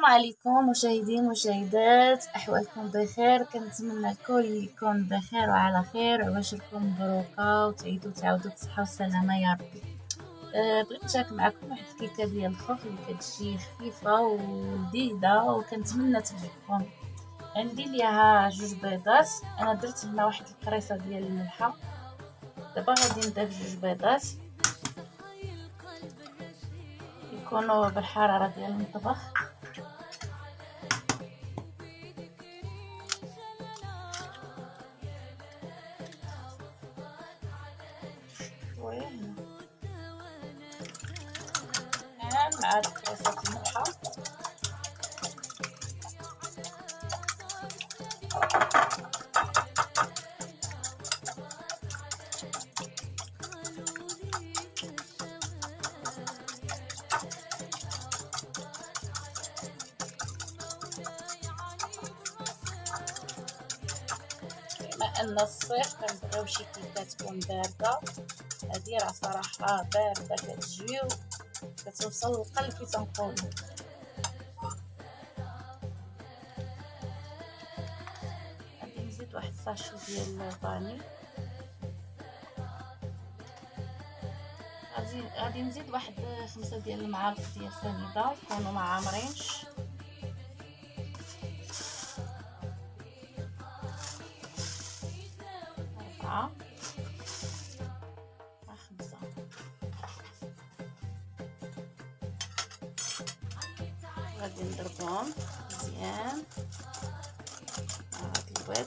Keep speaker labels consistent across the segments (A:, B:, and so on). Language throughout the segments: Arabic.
A: السلام عليكم مشاهدين ومشاهدات، احوالكم بخير. كنتمنى الكل يكون بخير وعلى خير وعواشركم مبروكه وتعيدوا تعاودوا بالصحه والسلامه يا ربي. بغيت نشارك معكم واحد الكيكه ديال الخوخ اللي كتجي خفيفه ولذيذه وكنتمنى تعجبكم. عندي ليها 2 بيضات، انا درت هنا واحد القريصه ديال الملحه. دابا غادي نضيف 2 بيضات يكونوا بالحراره ديال المطبخ. مع قريصة الملحة بما ان الصيف كنبغيو شي كيكه تكون بارده، هادي راه صراحه بارده كتجي وكتوصل للقلب كي تنقولوا. غادي نزيد واحد الساشي ديال الفاني، غادي نزيد واحد 5 ديال المعالق ديال السنيده يكونوا ما عامرينش. خمسة. غادي نضربهم مزيان مع هاد البيض.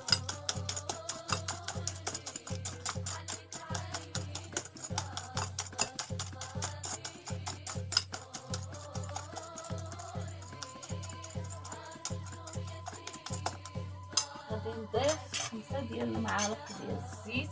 A: غادي نضيف 5 ديال المعالق ديال الزيت.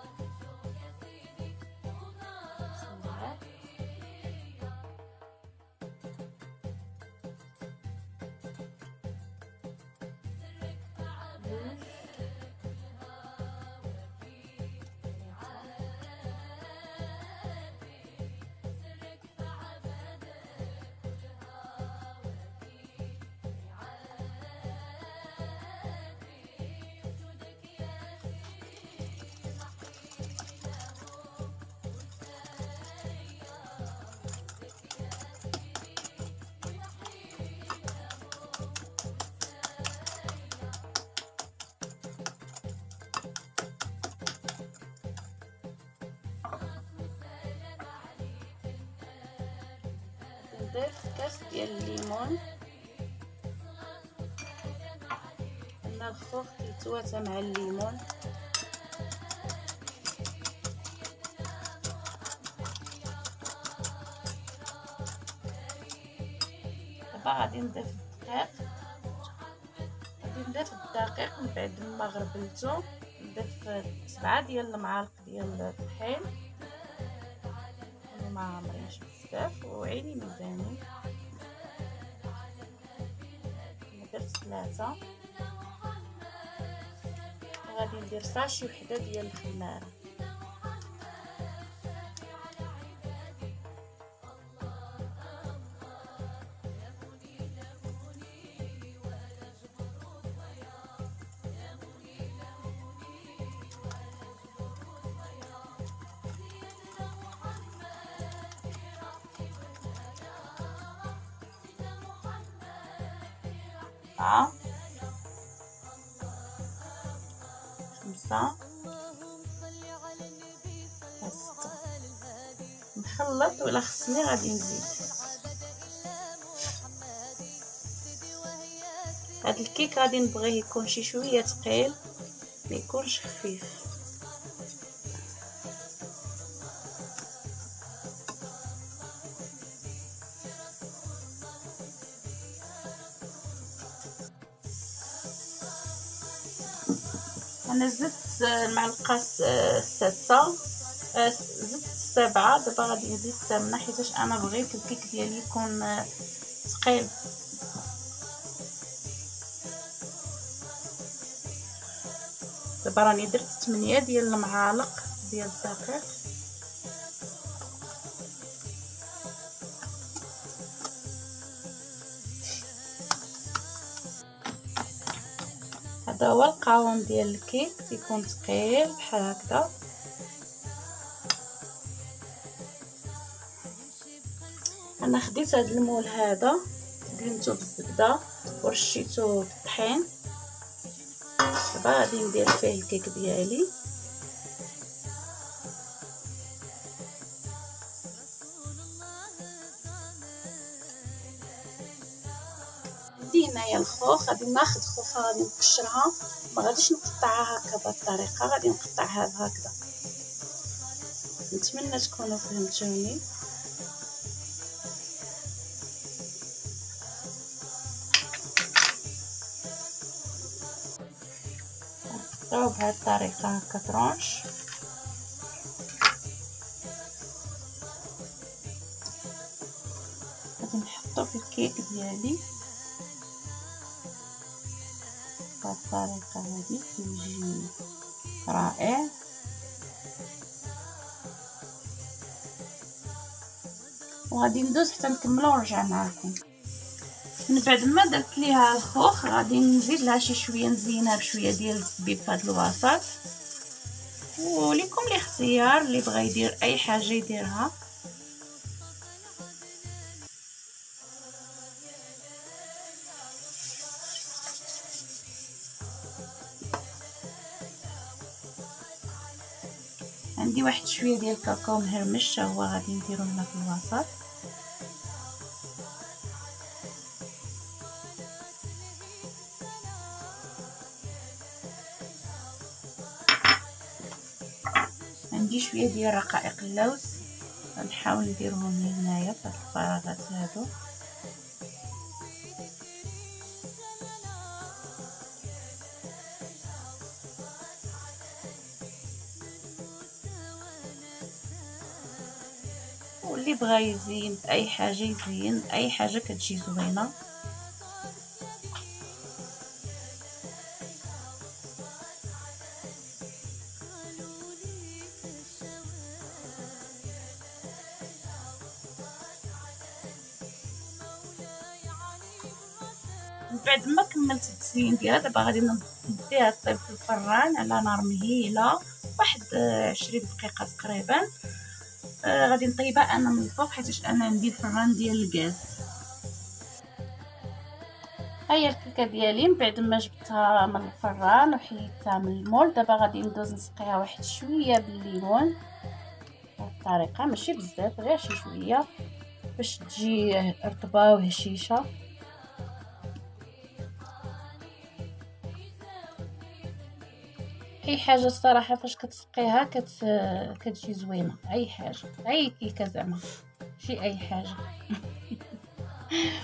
A: نضيف كاس ديال الليمون، ان الخوخ كيتواتى مع الليمون. دابا غادي نضيف الدقيق من بعد ما غربلته. نضيف 7 ديال المعالق ديال الطحين ما عامرينش بزاف وعيني ميزاني. درت 3. وغادي ندير ساشي وحده ديال الخماره. أربعة، 5، 6. نخلط ولا خصني غادي نزيد. هاد الكيك غادي نبغيه يكون شي شويه ثقيل، ما يكونش خفيف. انا زدت المعلقه 6، زدت 7. دابا غادي نزيد 8 حيتاش انا بغيت الكيك ديالي يكون ثقيل. دابا راني درت 8 ديال المعالق ديال الدقيق. هذا هو القوام ديال الكيك، تيكون ثقيل بحال هكذا. انا خديت هذا المول هذا دهنته بالزبده ورشيته بالطحين. دابا غادي ندير فيه الكيك ديالي. عندي هنايا الخوخ، غادي ناخذ خوخه غادي نقشرها، ما غاديش نقطعها هكا بهذه الطريقه، غادي نقطعها هكذا. نتمنى تكونوا فهمتوني. نقطعو بهذه الطريقه هكا طرونش. غادي نحطو في الكيك ديالي بهذه الطريقه هذه، كيجي رائع. وغادي ندوز حتى نكملو ونرجع معكم. من بعد ما درت ليها الخوخ غادي نزيد لها شي شويه، نزينها بشويه ديال الزبيب في هذا الوسط. وليكم الاختيار، اللي بغى يدير اي حاجه يديرها. عندي واحد شويه ديال الكاكاو مهرمش، هو غادي نديرو هنا في الوسط. عندي شويه ديال رقائق اللوز، غنحاول نديرهم هنايا في هاد الفراغات هادو. واللي بغى يزين اي حاجه يزين، اي حاجه كتجي زوينه. من بعد ما كملت التزيين ديالها، دابا غادي نديها طيب في الفران على نار مهيله واحد 20 دقيقه تقريبا. غادي نطيبها انا من الفوق حيتاش انا عندي الفران ديال الغاز. هيا الكيكه ديالي من بعد ما جبتها من الفران وحيدتها من المول، دابا غادي ندوز نسقيها واحد شويه بالليمون بهذه الطريقه، ماشي بزاف غير شي شويه باش تجي رطبه وهشيشه. اي حاجه الصراحه فاش كتسقيها كتجي زوينه، اي حاجه، اي كيكه زعما، ماشي اي حاجه.